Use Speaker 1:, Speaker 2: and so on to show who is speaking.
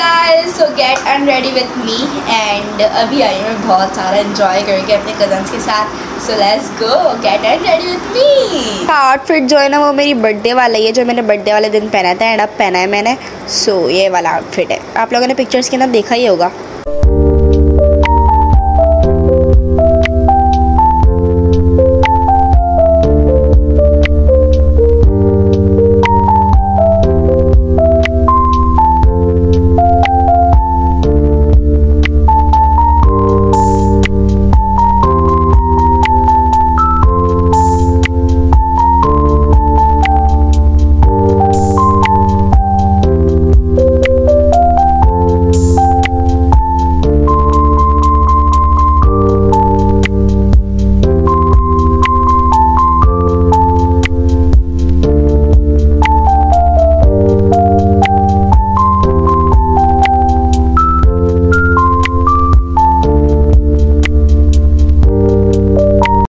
Speaker 1: guys, so get unready with me and अभी आई हूँ मैं बहुत सारा enjoy करके अपने cousins के साथ. So let's go get unready with me. Outfit जो है ना वो मेरी बर्थडे वाला ही है जो मैंने बर्थडे वाले दिन पहना था एंड अब पहना है मैंने. सो ये वाला आउटफिट है. आप लोगों ने पिक्चर्स के अंदर देखा ही होगा.